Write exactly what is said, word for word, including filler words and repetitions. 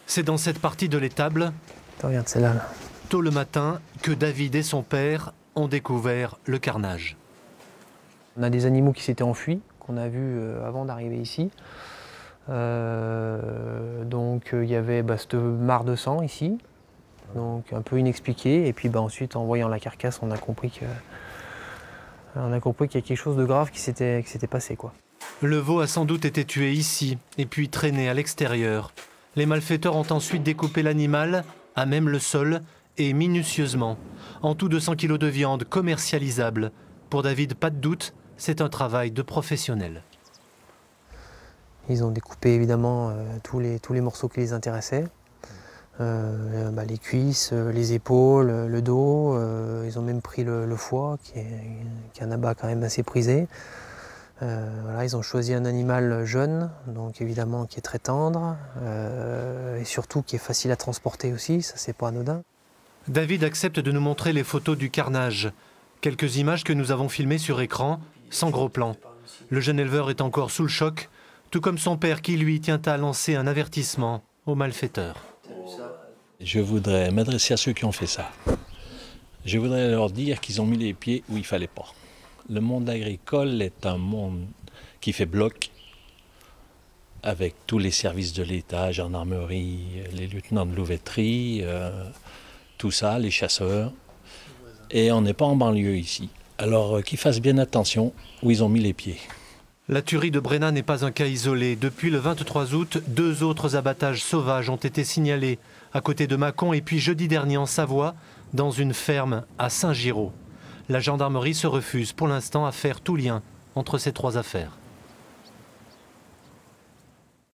C'est dans cette partie de l'étable, Regarde celle-là. Là. tôt le matin, que David et son père ont découvert le carnage. On a des animaux qui s'étaient enfuis, qu'on a vus euh, avant d'arriver ici. Euh, donc il euh, y avait bah, cette mare de sang ici, donc un peu inexpliquée. Et puis bah, ensuite, en voyant la carcasse, on a compris que, on a compris qu'il y a quelque chose de grave qui s'était qui s'était passé, quoi. Le veau a sans doute été tué ici et puis traîné à l'extérieur. Les malfaiteurs ont ensuite découpé l'animal à même le sol et minutieusement. En tout deux cents kilos de viande commercialisable. Pour David, pas de doute, c'est un travail de professionnel. Ils ont découpé évidemment euh, tous, les, tous les morceaux qui les intéressaient. Euh, bah, les cuisses, les épaules, le dos. Euh, ils ont même pris le, le foie, qui est, qui est un abat quand même assez prisé. Euh, voilà, ils ont choisi un animal jeune, donc évidemment qui est très tendre, euh, et surtout qui est facile à transporter aussi, ça c'est pas anodin. David accepte de nous montrer les photos du carnage. Quelques images que nous avons filmées sur écran, sans gros plan. Le jeune éleveur est encore sous le choc, tout comme son père qui, lui, tient à lancer un avertissement aux malfaiteurs. Je voudrais m'adresser à ceux qui ont fait ça. Je voudrais leur dire qu'ils ont mis les pieds où il ne fallait pas. Le monde agricole est un monde qui fait bloc avec tous les services de l'État, gendarmerie, les lieutenants de louveterie, euh, tout ça, les chasseurs. Et on n'est pas en banlieue ici. Alors euh, qu'ils fassent bien attention où ils ont mis les pieds. La tuerie de Brenna n'est pas un cas isolé. Depuis le vingt-trois août, deux autres abattages sauvages ont été signalés à côté de Mâcon et puis jeudi dernier en Savoie, dans une ferme à Saint-Giraud. La gendarmerie se refuse pour l'instant à faire tout lien entre ces trois affaires.